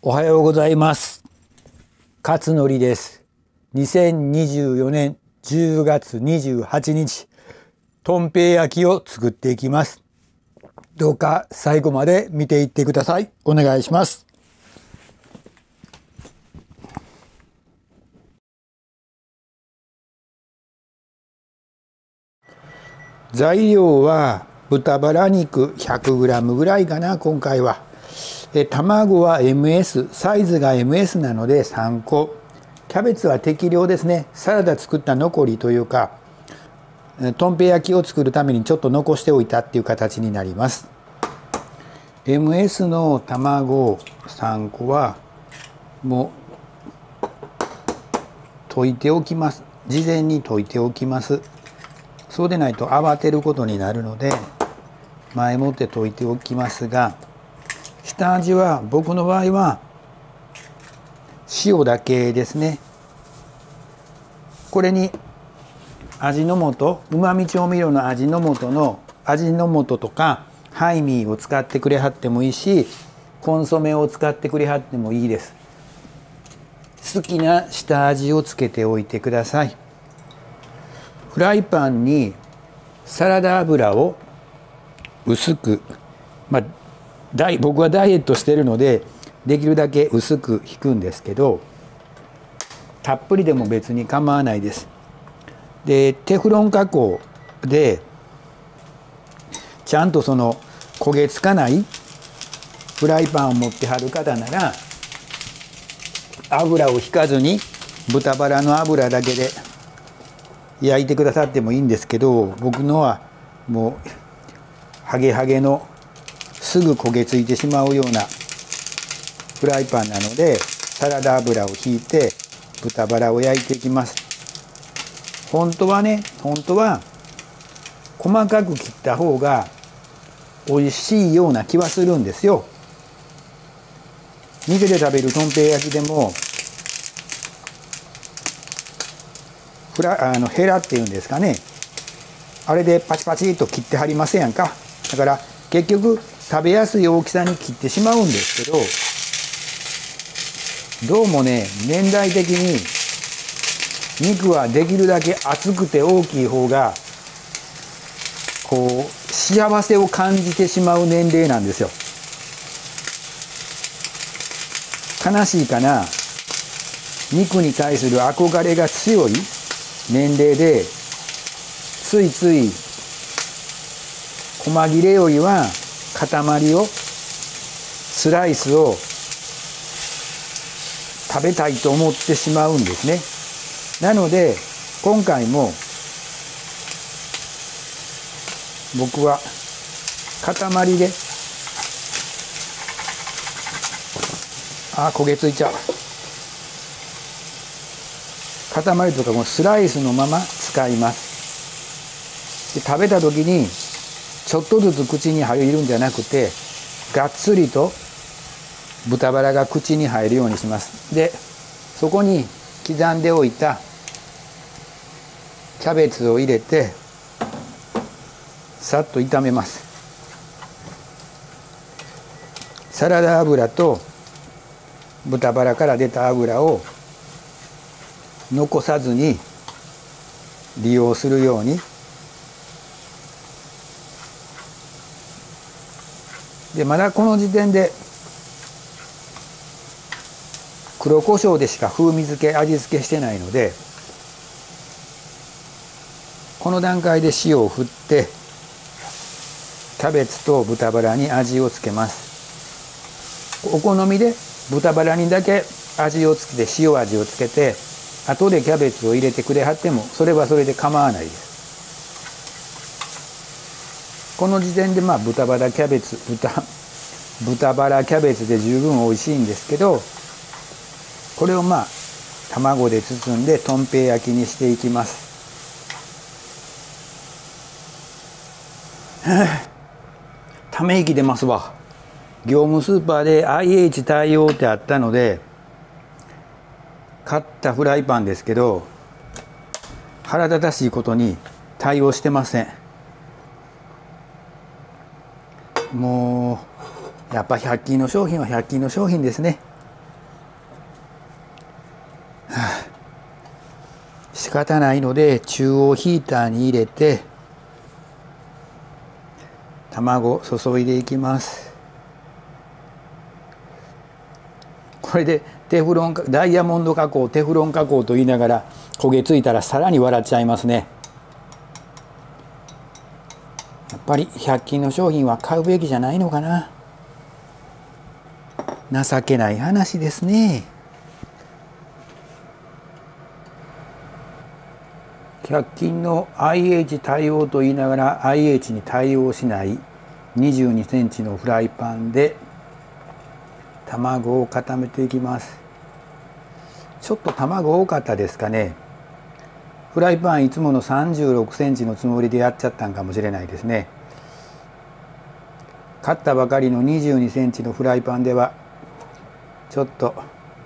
おはようございます。勝則です。2024年10月28日、とんぺい焼きを作っていきます。どうか最後まで見ていってください。お願いします。材料は豚バラ肉 100g ぐらいかな、今回は。卵は MS、サイズが MS なので3個。キャベツは適量ですね。サラダ作った残りというか、とんぺい焼きを作るためにちょっと残しておいたっていう形になります。MS の卵3個はもう溶いておきます。事前に溶いておきます。そうでないと慌てることになるので前もって溶いておきますが、下味は僕の場合は塩だけですね。これに味の素、うまみ調味料の味の素とかハイミーを使ってくれはってもいいし、コンソメを使ってくれはってもいいです。好きな下味をつけておいてください。フライパンにサラダ油を薄く、僕はダイエットしてるのでできるだけ薄く引くんですけど、たっぷりでも別に構わないです。でテフロン加工でちゃんとその焦げつかないフライパンを持ってはる方なら油を引かずに豚バラの油だけで焼いてくださってもいいんですけど、僕のはもうハゲハゲのすぐ焦げついてしまうようなフライパンなので、サラダ油を引いて豚バラを焼いていきます。本当は細かく切った方が美味しいような気はするんですよ。店で食べるとんぺい焼きでもヘラっていうんですかね、あれでパチパチと切ってはりませんやんか。だから結局食べやすい大きさに切ってしまうんですけど、どうもね、年代的に肉はできるだけ厚くて大きい方がこう幸せを感じてしまう年齢なんですよ。悲しいかな。肉に対する憧れが強い年齢で、ついつい細切れよりは塊をスライスを食べたいと思ってしまうんですね。なので今回も僕は塊で焦げついちゃう。塊とかもスライスのまま使います。で食べた時にちょっとずつ口に入るんじゃなくて、がっつりと豚バラが口に入るようにします。でそこに刻んでおいたキャベツを入れてさっと炒めます。サラダ油と豚バラから出た油を残さずに利用するように。でまだこの時点で黒胡椒でしか味付けしてないので、この段階で塩を振ってキャベツと豚バラに味をつけます。お好みで豚バラにだけ味をつけて、塩味をつけて後でキャベツを入れてくれはってもそれはそれで構わないです。この時点で豚バラキャベツで十分美味しいんですけど、これを卵で包んでとんぺい焼きにしていきます。ため息出ますわ。業務スーパーで IH 対応ってあったので買ったフライパンですけど、腹立たしいことに対応してません。もうやっぱ100均の商品は100均の商品ですね。 方ないので中央ヒーターに入れて卵を注いでいきます。これでダイヤモンド加工、テフロン加工と言いながら焦げついたらさらに笑っちゃいますね。やっぱり100均の商品は買うべきじゃないのかな。情けない話ですね。100均の IH 対応と言いながら IH に対応しない22センチのフライパンで卵を固めていきます。ちょっと卵多かったですかね。フライパンいつもの36センチのつもりでやっちゃったんかもしれないですね。買ったばかりの22センチのフライパンではちょっと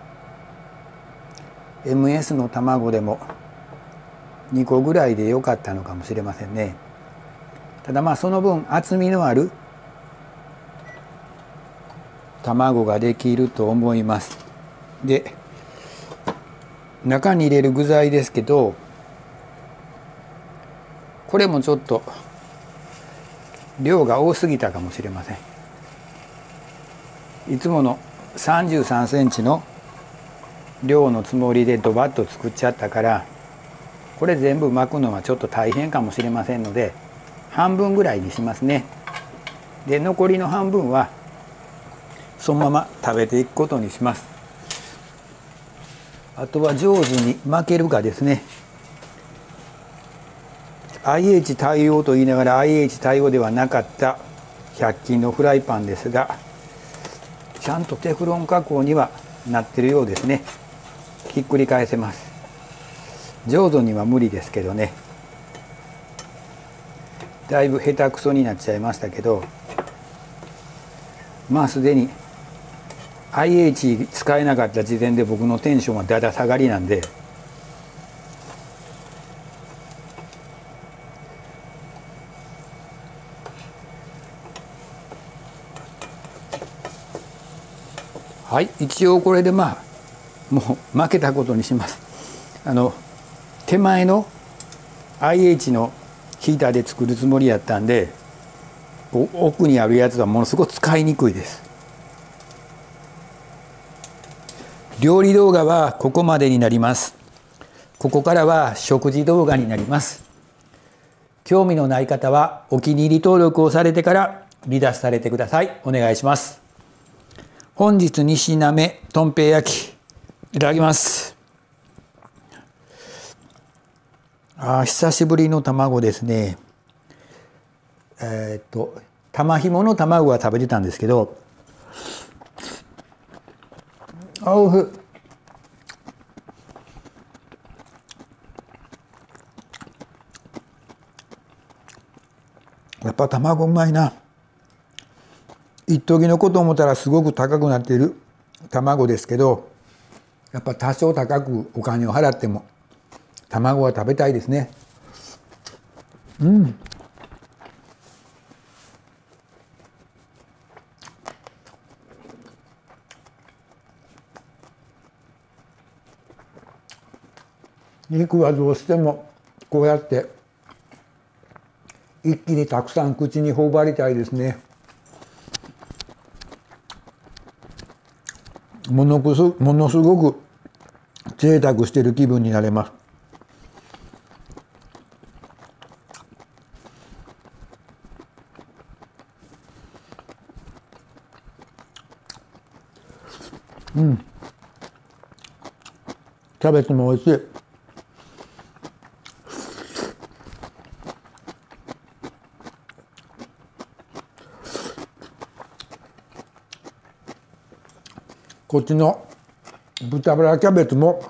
MS の卵でも2個ぐらいで良かったのかもしれませんね。ただその分厚みのある卵ができると思います。で、中に入れる具材ですけど、これもちょっと量が多すぎたかもしれません。いつもの33センチの量のつもりでドバッと作っちゃったから、これ全部巻くのはちょっと大変かもしれませんので、半分ぐらいにしますね。で、残りの半分はそのまま食べていくことにします。あとは上手に巻けるかですね。IH 対応と言いながら IH 対応ではなかった100均のフライパンですが、ちゃんとテフロン加工にはなってるようですね。ひっくり返せます。上手には無理ですけどね。だいぶ下手くそになっちゃいましたけど、すでに IH 使えなかった時点で僕のテンションはだだ下がりなんで、はい、一応これでもう負けたことにします。手前の IH のヒーターで作るつもりやったんで、奥にあるやつはものすごく使いにくいです。料理動画はここまでになります。ここからは食事動画になります。興味のない方はお気に入り登録をされてから離脱されてください。お願いします。本日2品目、とんぺい焼きいただきます。久しぶりの卵ですね。玉ひもの卵は食べてたんですけど、おいしい。やっぱ卵うまいな。一時のこと思ったらすごく高くなっている卵ですけど、やっぱ多少高くお金を払っても卵は食べたいですね。肉はどうしてもこうやって一気にたくさん口に頬張りたいですね。ものすごく贅沢している気分になれます。キャベツも美味しい。こっちの豚バラキャベツも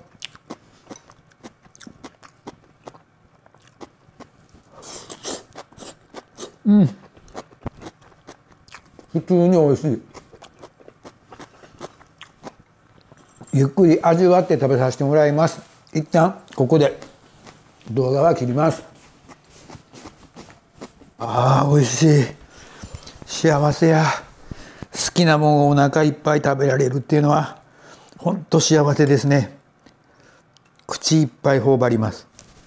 普通に美味しい。ゆっくり味わって食べさせてもらいます。一旦ここで動画は切ります。美味しい。幸せや。好きなもんをお腹いっぱい食べられるっていうのは本当幸せですね。口いっぱい頬張ります。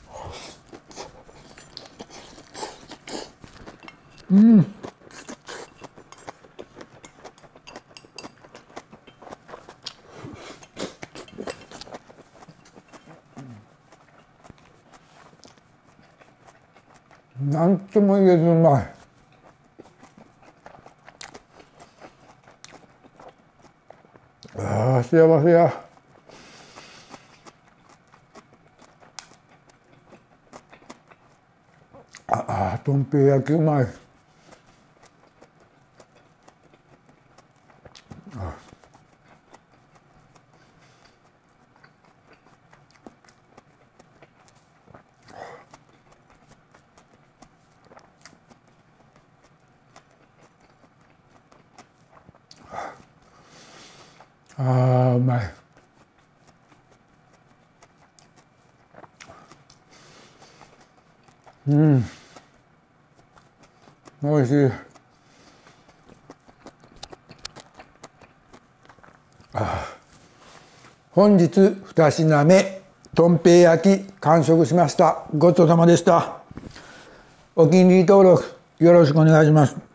なんとも言えずうまい。ああ、幸せや。とんぺい焼きうまい。うまい。おいしい。本日2品目、とんぺい焼き完食しました。ごちそうさまでした。お気に入り登録よろしくお願いします。